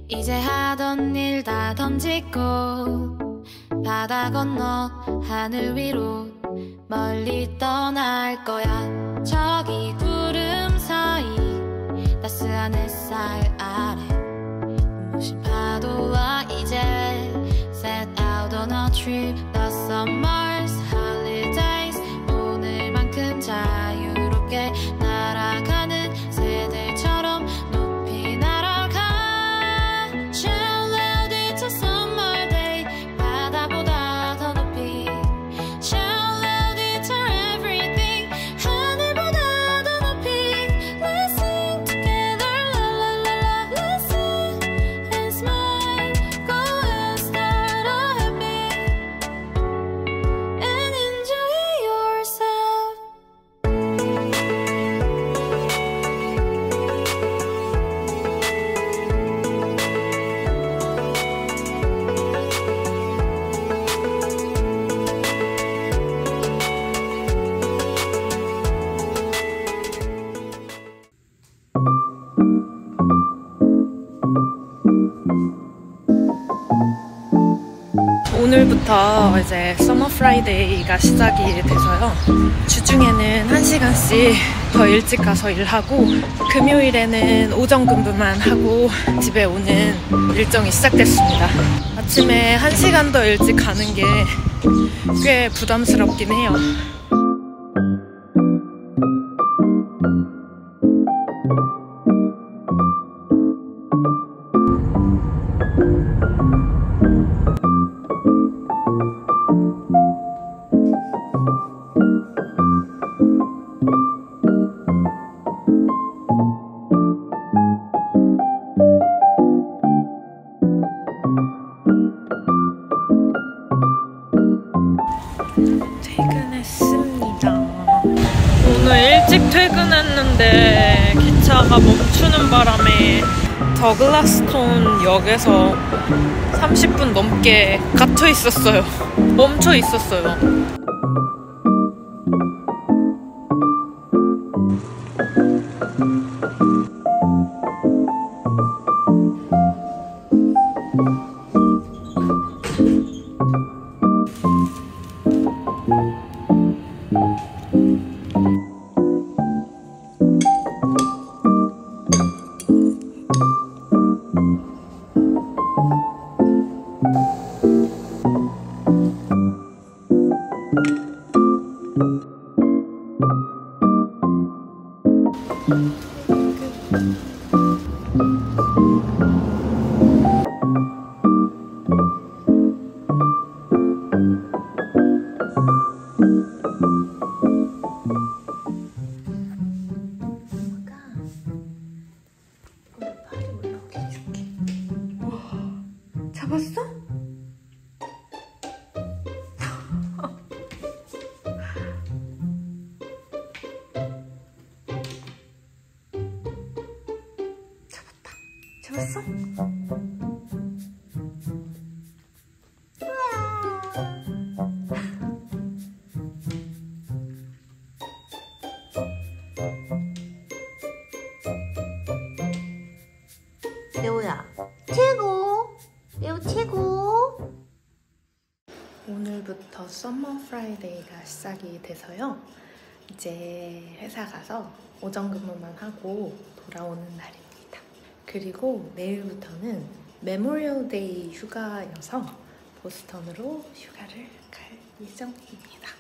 이제 하던 일 다 던지고 바다 건너 하늘 위로 멀리 떠날 거야. 저기 구름 사이 따스한 햇살 아래 무심 파도와 이제 set out on a trip. The summer's holidays 오늘만큼 자유롭게 날아가는 새들처럼 높이 날아가. Shout loud it's a summer day 바다보다 더 높이. Shout loud it's our everything 하늘보다 더 높이. Let's sing together la la la la. Let's sing and smile. Go and start a happy and enjoy yourself. 오늘부터 이제 서머 프라이데이가 시작이 돼서요. 주중에는 1시간씩 더 일찍 가서 일하고 금요일에는 오전 근무만 하고 집에 오는 일정이 시작됐습니다. 아침에 1시간 더 일찍 가는 게 꽤 부담스럽긴 해요. 퇴근했습니다. 오늘 일찍 퇴근했는데 기차가 멈추는 바람에 더글라스톤 역에서 30분 넘게 갇혀 있었어요. 멈춰 있었어요. 잡았어? 잡았어? 레오야 최고! 레오 최고! 오늘부터 서머 프라이데이가 시작이 돼서요. 이제 회사 가서 오전 근무만 하고 돌아오는 날입니다. 그리고 내일부터는 메모리얼 데이 휴가여서 보스턴으로 휴가를 갈 예정입니다.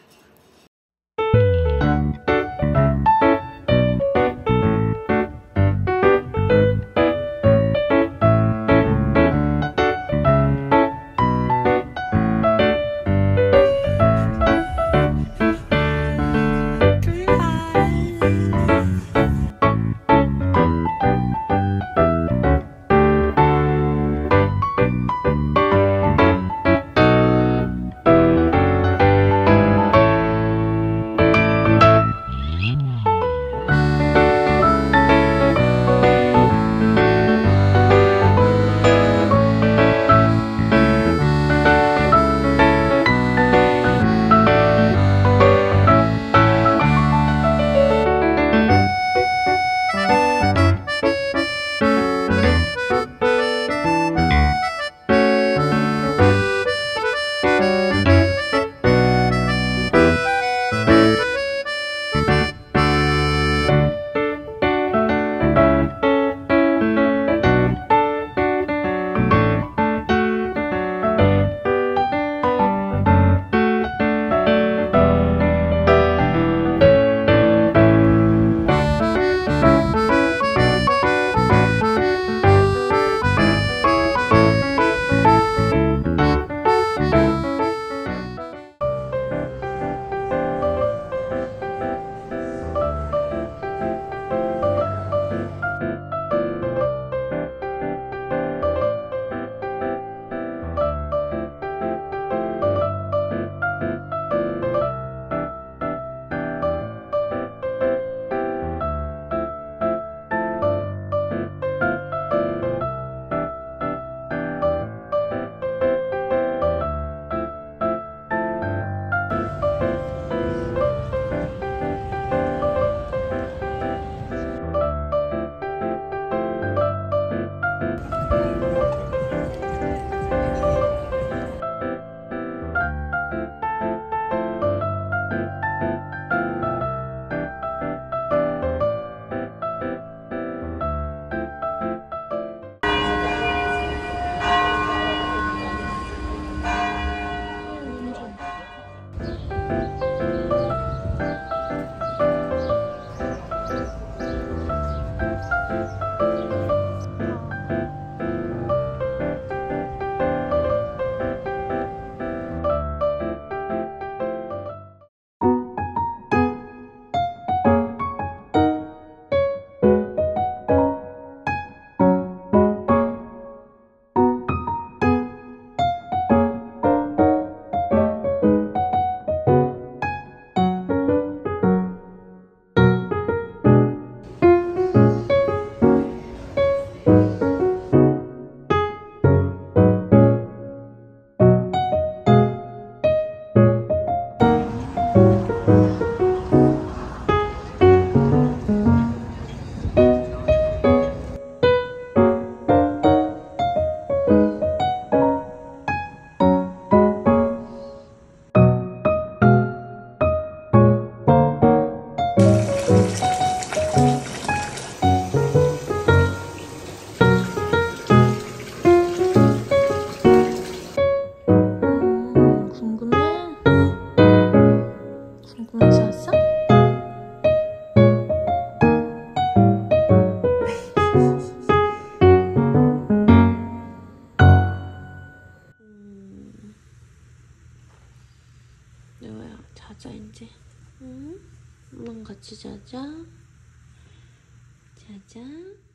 자자 이제. 응? 엄마랑 같이 자자. 자자.